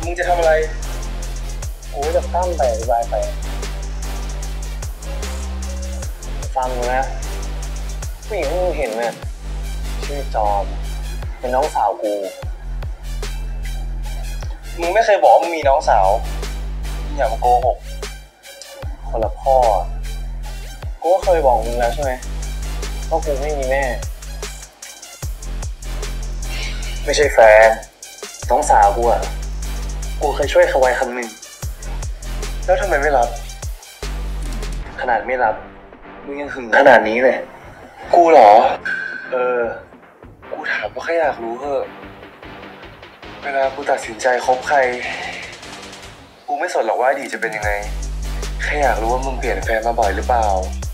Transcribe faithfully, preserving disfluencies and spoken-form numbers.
มึงจะทำอะไรกูจะข้ามไปอธิบายไปฟังกูนะผู้หญิงที่มึงเห็นน่ะชื่อจอมเป็นน้องสาวกูมึงไม่เคยบอกว่ามึงมีน้องสาวมึงอย่ามาโกหกคนละพ่อกูก็เคยบอกมึงแล้วใช่ไหมว่ากูไม่มีแม่ไม่ใช่แฟนน้องสาวกูอ่ะกูเคยช่วยเขาไว้ครั้งหนึ่งแล้วทำไมไม่รับขนาดไม่รับมึงยังหึงขนาดนี้เลยกูเหรอเออกูถามเพราะแค่อยากรู้เถอะเวลากูตัดสินใจคบใครกูไม่สนหรอกว่าอดีตจะเป็นยังไงแค่อยากรู้ว่ามึงเปลี่ยนแฟนมาบ่อยหรือเปล่า